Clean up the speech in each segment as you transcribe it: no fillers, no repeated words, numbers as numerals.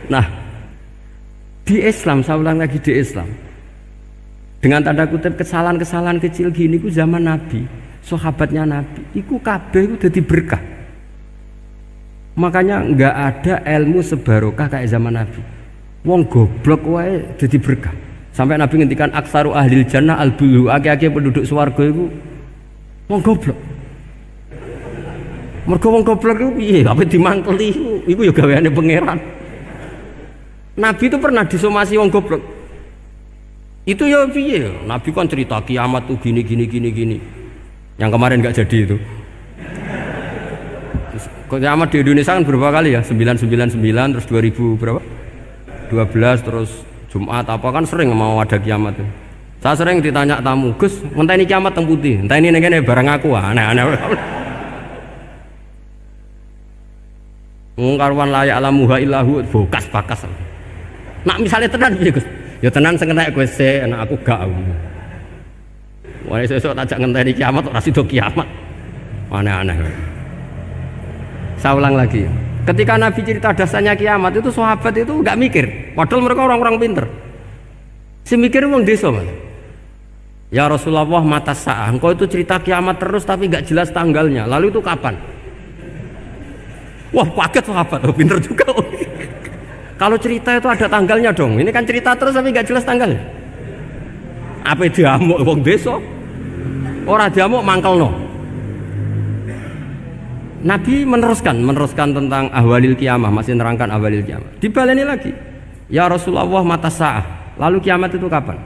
Nah, di Islam, saya ulang lagi di Islam, dengan tanda kutip kesalahan-kesalahan kecil gini ku zaman Nabi, sahabatnya Nabi, iku kabeh ku dadi berkah. Makanya nggak ada ilmu sebarokah kayak zaman Nabi. Wong goblok wae dadi berkah. Sampai Nabi ngendikan aksaru ahlil jannah al-bulu, akeh-akeh penduduk swarga iku wong goblok. Mergo wong goblok iku piye? Apa dimangkeli iku ya gaweane pangeran. Nabi itu pernah disomasi wong goblok. Itu ya piye? Nabi kan cerita kiamat tuh gini. Yang kemarin nggak jadi itu. Kiamat di Indonesia kan berapa kali ya? 999 terus 2000 berapa? 12 terus Jumat apa kan sering mau ada kiamat tuh. Saya sering ditanya tamu, Gus, ngenteni kiamat teng putih. Enteni ning kene barang aku aneh-aneh. Wong karuan layak alamuha illahu bokas-bakas. Nak misalnya tenan piye Gus? Ya tenan sing entek kowe sik, anak aku gak. Wah sesuk tajak ngenteni kiamat ora sida kiamat. Aneh-aneh. Saya ulang lagi. Ketika Nabi cerita dasarnya kiamat itu sahabat itu nggak mikir, padahal mereka orang-orang pinter. Si mikir wong desa malah. Ya Rasulullah mata sa'ah, engkau itu cerita kiamat terus tapi nggak jelas tanggalnya. Lalu itu kapan? Wah kaget sahabat, oh, pinter juga. Kalau cerita itu ada tanggalnya dong. Ini kan cerita terus tapi nggak jelas tanggalnya. Apa diamuk wong desa? Ora diamuk mangkelno. Nabi meneruskan tentang ahwalil kiamah, masih nerangkan ahwalil kiamah. Dibaleni lagi. Ya Rasulullah mata sa'ah. Lalu kiamat itu kapan?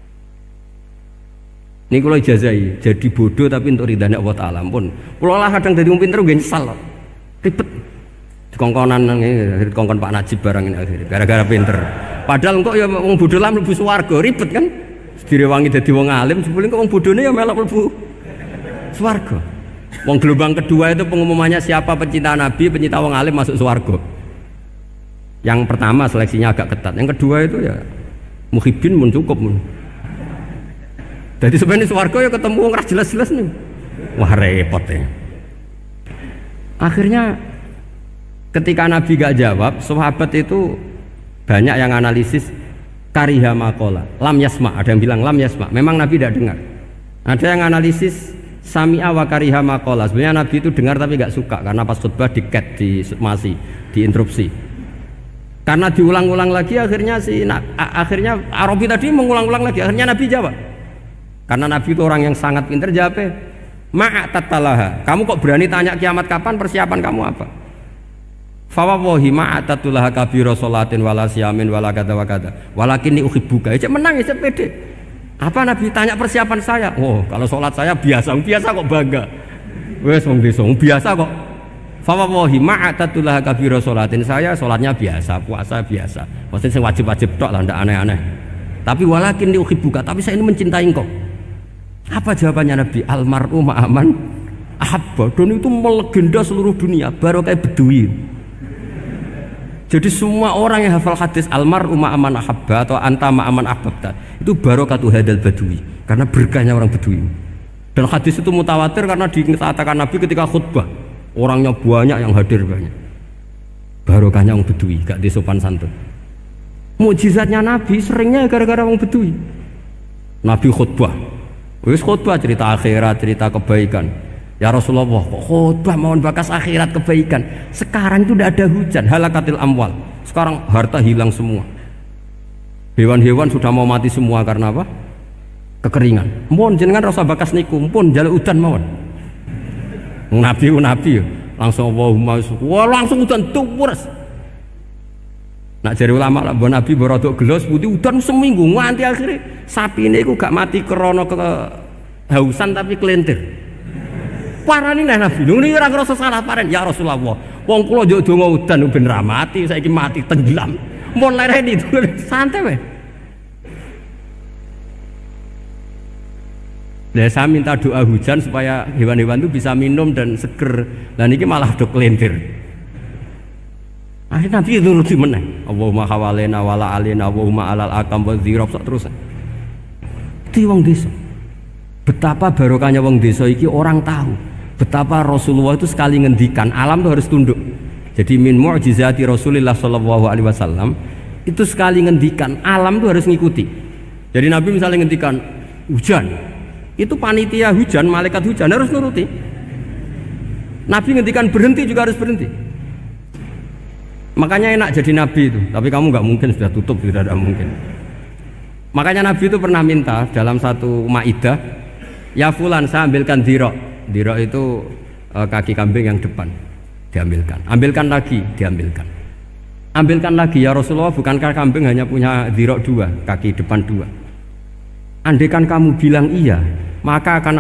Ini kalau ijazai, jadi bodoh tapi untuk ridhanya Allah Ta'ala pun. Kalau lah kadang dari wong pinter gak nyesal. Ribet. Dikongkon Pak Najib barang ini akhirnya. Gara-gara pinter. Padahal kok ya wong bodoh lah mlebu swarga, ribet kan? Direwangi dadi wong alim, sebelum kok wong bodohnya ya melok mlebu swarga. Wong gelombang kedua itu pengumumannya siapa pencinta Nabi, pencinta wong alim masuk swarga. Yang pertama seleksinya agak ketat. Yang kedua itu ya muhibin mun cukup mun. Jadi sebenarnya swarga ya ketemu wong ras jelas-jelas nih. Wah repot ya. Akhirnya ketika Nabi gak jawab, sahabat itu banyak yang analisis kariha maqala, lam yasma, ada yang bilang lam yasma. Memang Nabi tidak dengar. Ada yang analisis sami'a wa kariha maqala. Sebenarnya Nabi itu dengar tapi gak suka karena pas khutbah di-cut, diinterupsi. Karena diulang-ulang lagi akhirnya akhirnya Arabi tadi mengulang-ulang lagi. Akhirnya Nabi jawab. Karena Nabi itu orang yang sangat pintar, jawabnya ma'atatalaha. Kamu kok berani tanya kiamat kapan, persiapan kamu apa? Fawawahi ma'atatulaha kabira sholatin wala siyamin wala kata wa kata walakinni uhibbuka. Ya menang ya pede. Apa Nabi tanya persiapan saya? Oh kalau sholat saya biasa kok bangga. Wes wong desa biasa kok. Fawawahi ma'atatulaha kabira sholatin, saya sholatnya biasa, puasa biasa. Maksudnya yang wajib-wajib tok lah, ndak aneh-aneh. Tapi walakinni uhibbuka, tapi saya ini mencintai engkau. Apa jawabannya Nabi? Almar'u ma'aman ahabba. Dan itu melegenda seluruh dunia, baru kayak Bedui. Jadi semua orang yang hafal hadis almar'u ma'aman ahabba atau anta ma'aman ahbabta, itu barokatu hadal badui, karena berkahnya orang Bedui. Dan hadis itu mutawatir karena dikatakan Nabi ketika khutbah, orangnya banyak yang hadir banyak. Barokahnya orang Bedui, gak disopan santun. Mukjizatnya Nabi seringnya gara-gara orang Bedui. Nabi khutbah, wis khutbah cerita akhirat, cerita kebaikan. Ya Rasulullah, kok khutbah mohon bakas akhirat kebaikan. Sekarang itu tidak ada hujan, halakatil amwal. Sekarang harta hilang semua. Hewan-hewan sudah mau mati semua karena apa? Kekeringan. Mohon jenengan rasa bakas niku, pun jaluk udan mawon. Nabi langsung Allahumma wah langsung udan tuwres. Nak jari ulama lah, Nabi berodok gelos putih udan seminggu nganti akhirnya sapi ini gak mati krono kehausan tapi kelentir. Parani nih Nabi, ini orang ngerasa salah paren. Ya Rasulullah, wong kula njuk donga udan ben ra mati, saiki mati tenggelam. Mun lereni itu santai weh. Nah, saya minta doa hujan supaya hewan-hewan itu bisa minum dan seger. Dan ini malah do kelentir. Akhirnya Nabi nuruti meneh. Allahumma hawalena wala alena Allahumma alal akam wa dzirab terus. Itu wong desa. Betapa barokahnya wong desa iki orang tahu. Betapa Rasulullah itu sekali ngendikan alam itu harus tunduk. Jadi min mu'jizati Rasulullah sallallahu alaihi wasallam itu sekali ngendikan alam itu harus ngikuti. Jadi Nabi misalnya ngendikan hujan, itu panitia hujan, malaikat hujan harus nuruti. Nabi ngendikan berhenti juga harus berhenti. Makanya enak jadi Nabi itu. Tapi kamu nggak mungkin, sudah tutup, tidak ada mungkin. Makanya Nabi itu pernah minta dalam satu maidah, ya fulan saya ambilkan dirok. Dirok itu kaki kambing yang depan. Diambilkan, ambilkan lagi, diambilkan, ambilkan lagi ya Rasulullah, bukankah kambing hanya punya dirok dua, kaki depan dua? Andaikan kamu bilang iya, maka akan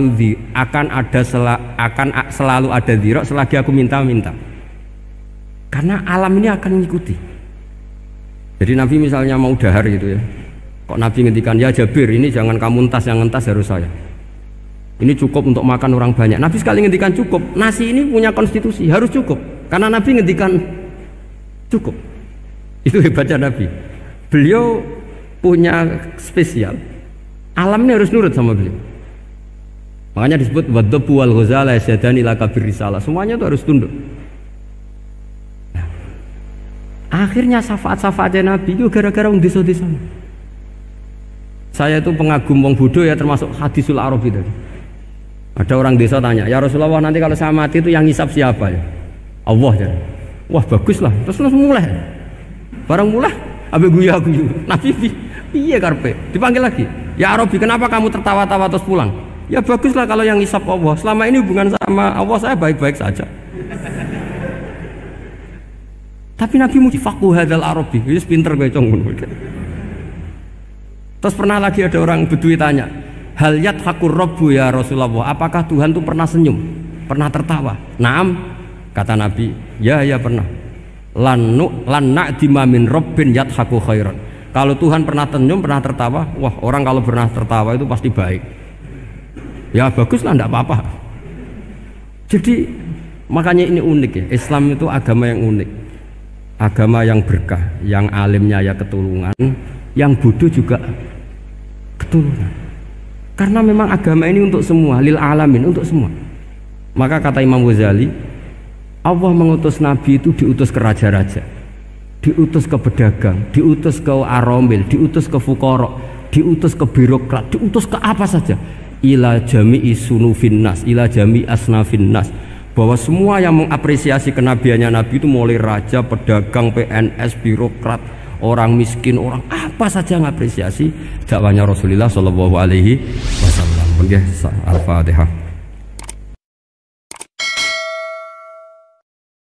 selalu ada dirok selagi aku minta. Karena alam ini akan mengikuti. Jadi Nabi misalnya mau dahar gitu ya, kok Nabi ngendikan ya Jabir, ini jangan kamu entas, yang entas harus saya. Ini cukup untuk makan orang banyak. Nabi sekali ngendikan cukup. Nasi ini punya konstitusi, harus cukup. Karena Nabi ngendikan cukup. Itu hebatnya Nabi. Beliau punya spesial. Alam ini harus nurut sama beliau. Makanya disebut wadhabu wal ghazala yasadani la kabir risalah. Semuanya itu harus tunduk. Nah, akhirnya syafaat-syafaatnya Nabi itu gara-gara wong desa-desa. Saya itu pengagum wong bodoh ya, termasuk hadisul Arabi tadi. Ada orang desa tanya, ya Rasulullah nanti kalau saya mati itu yang ngisap siapa ya? Allah ya. Wah bagus lah, terus langsung mulai. Barang mulai, abe guyu. Nabi iya karpe, dipanggil lagi. Ya Arabi, kenapa kamu tertawa-tawa terus pulang? Ya bagus lah kalau yang ngisap Allah. Selama ini hubungan sama Allah saya baik-baik saja. Tapi Nabi muji faqhu hadzal Arabi, itu pinter gue cong. Terus pernah lagi ada orang Bedui tanya, hal yadhakur rabbu ya Rasulullah, apakah Tuhan itu pernah senyum, pernah tertawa? Naam, kata Nabi, ya pernah. Lan na'dima min rabbin yadhaku khairan. Kalau Tuhan pernah senyum, pernah tertawa, wah orang kalau pernah tertawa itu pasti baik. Ya baguslah, enggak apa-apa. Jadi makanya ini unik ya, Islam itu agama yang unik, agama yang berkah, yang alimnya ya ketulungan, yang bodoh juga ketulungan. Karena memang agama ini untuk semua, lil alamin, untuk semua. Maka kata Imam Ghazali, Allah mengutus Nabi itu diutus ke raja-raja, diutus ke pedagang, diutus ke aromil, diutus ke fuqara, diutus ke birokrat, diutus ke apa saja. Ila jami'i sunufin nas, ila jami'i asnafin nas. Bahwa semua yang mengapresiasi kenabiannya Nabi itu mulai raja, pedagang, PNS, birokrat, orang miskin, orang apa saja mengapresiasi dakwahnya Rasulullah Shallallahu Alaihi Wasallam. Al-Fatihah.